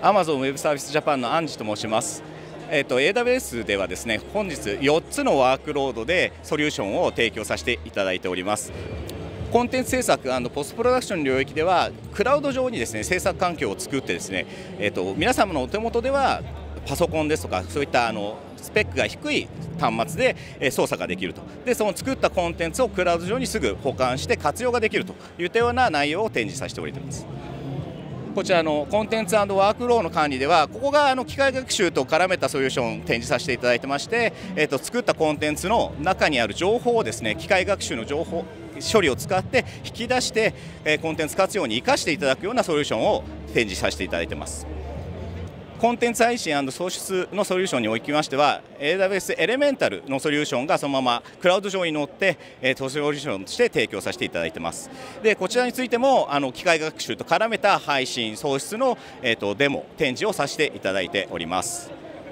Amazon Web サービスジャパンのアンジと申します。AWS ではですね、本日4つのワークロードでソリューションを提供させていただいております。コンテンツ制作&ポストプロダクションの領域ではクラウド上にですね制作環境を作ってですね、皆様のお手元ではパソコンですとかそういったスペックが低い端末で操作ができると。でその作ったコンテンツをクラウド上にすぐ保管して活用ができるといったような内容を展示させております。こちらのコンテンツ&ワークフローの管理では、ここが機械学習と絡めたソリューションを展示させていただいてまして、作ったコンテンツの中にある情報をですね、機械学習の情報処理を使って引き出して、コンテンツ活用に生かしていただくようなソリューションを展示させていただいています。コンテンツ配信&創出のソリューションにおきましては AWS エレメンタルのソリューションがそのままクラウド上に乗ってソリューションとして提供させていただいています。でこちらについても機械学習と絡めた配信創出のデモ展示をさせていただいております。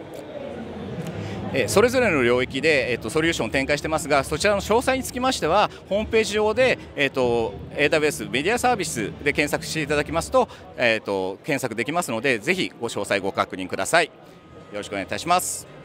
それぞれの領域でソリューションを展開してますが、そちらの詳細につきましてはホームページ上でAWS メディアサービスで検索していただきますと検索できますので、ぜひご詳細ご確認ください。よろしくお願いいたします。